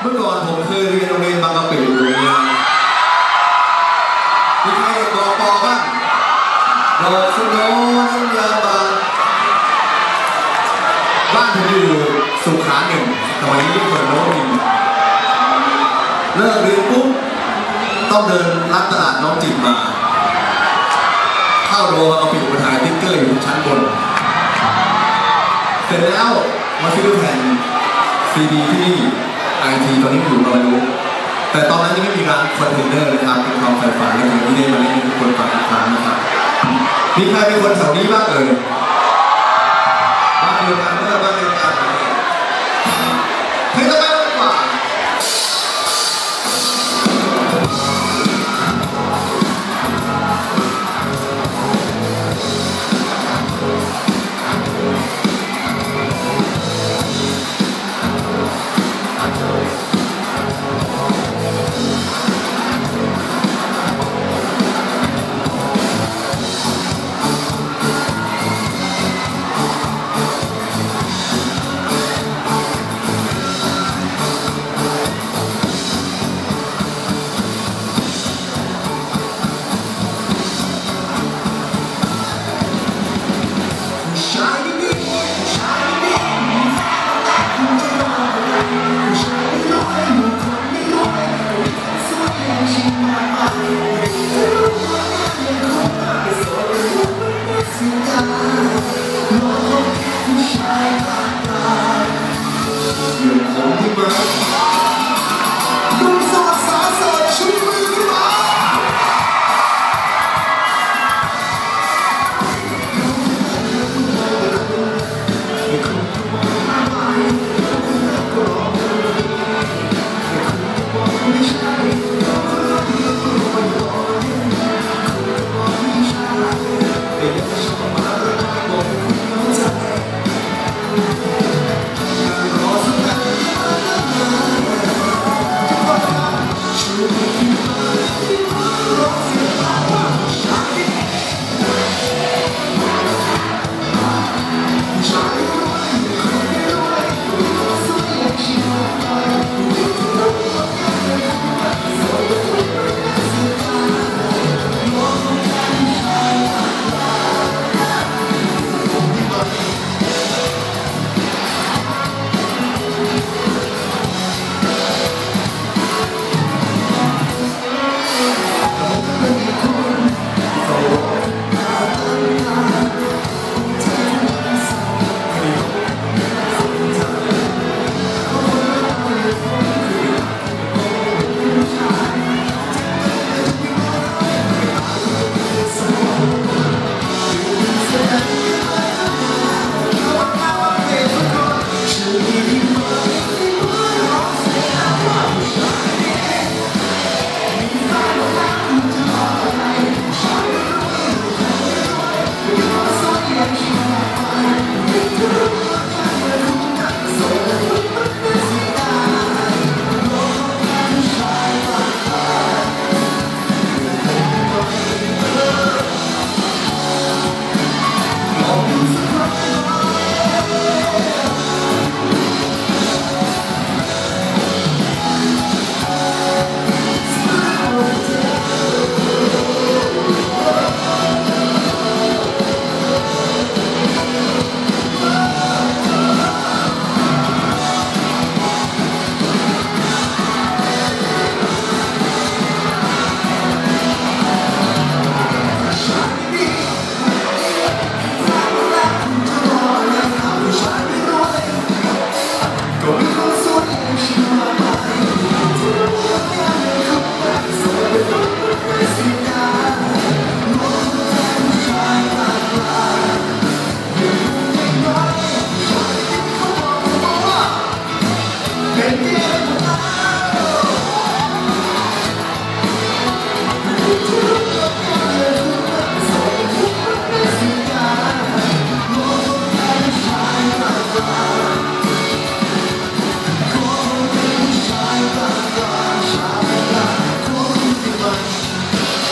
เมื่อก่อนผมเคยเรียนโรงเรียนบางกะปิอยู่เนี่ยมีใครเด็กกป.บ้างดอกสโนน้ำยาบ้านผมอยู่สุขาหนึ่งสมัยนี้เปิดโรงเรียนเลิกเรียนปุ๊บต้องเดินลัดตลาดน้องจิ๋มมาเข้าโรงเอาปิดมาถ่ายติ๊กเกอร์อยู่ชั้นบนเสร็จแล้วมาซื้อแผ่นซีดีที่นี่ไอทีตอนนี้อยู่เราไม่รู้แต่ตอนนั้นยังไม่มีร้านคอนเทนเนอร์นะครับเป็นความใฝ่ฝันในที่ได้มาเล่นทุกคนฟังอีกครั้งนะครับมีใครเป็นคนแถวนี้บ้างเอ่ยบ้านเดียวกันเมื่อบ้านเดียวกันเพลงต่อไปดีกว่า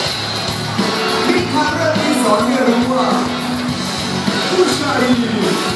สอนให้รู้ว่าผู้ชาย